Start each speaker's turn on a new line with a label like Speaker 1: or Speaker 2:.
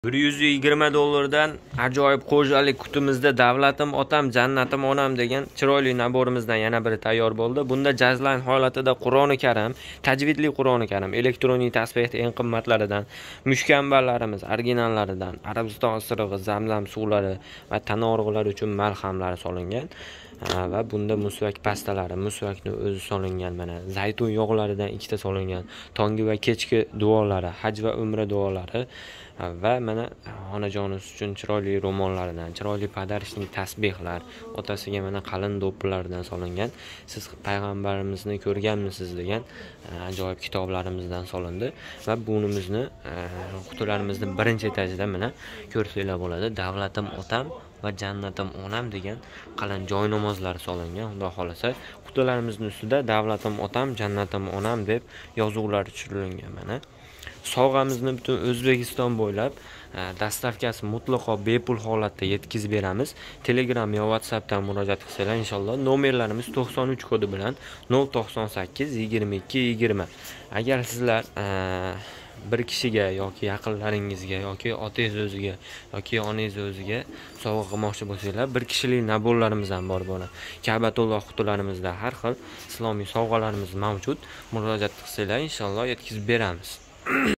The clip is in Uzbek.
Speaker 1: $120 ajoyib xo'jalik kutimizda davlatim otam, jannatim onam degan chiroyli naborimizdan yana biri tayyor bo'ldi. Bunda jazlan holatida Qur'oni Karim, tajvidli Qur'oni Karim, elektronik tasbeh eng qimmatlaridan, mushkamballarimiz originallaridan, Arabiston isirig'i, Zamzam suvlari va tana og'riqlari uchun malhamlari solingan. Va bunda musvak pastalari, musvakni o'zi solingan, mana zaytun yog'laridan ikkita solingan, tongi va kechki duolari, haj va umra duolari va mana onajonimiz uchun chiroyli ro'mollaridan, chiroyli padarishning tasbehlar, otasiga mana qalin do'ppilardan solingan. Siz payg'ambarimizni ko'rganmisiz degan ajoyib kitoblarimizdan solindi va bunimizni qutilarimizni birinchi etajida mana ko'rsanglar bo'ladi. Davlatim otam va jannatim onam degan qalin joy namozlari solingan. Xudo xolasa qutilarimizning ustida davlatim otam, jannatim onam deb yozuvlar tushirilgan. Mana sovg'amizni butun O'zbekiston bo'ylab dastavkasi mutlaqo bepul holatda yetkazib beramiz. Telegram yo WhatsAppdan murojaat qilsanglar inshaalloh. Nomerlarimiz 93 kodi bilan 098 22 20. Agar sizlar bir kishiga yoki yaqinlaringizga yoki otangiz o'ziga yoki onangiz o'ziga sovg'a qilmoqchi bo'lsanglar, bir kishilik naborlarimiz ham bor bo'ladi. Ka'batulloh qutilarimizda har xil islomiy sovg'alarimiz mavjud. Murojaat qilsanglar inshaalloh yetkazib beramiz.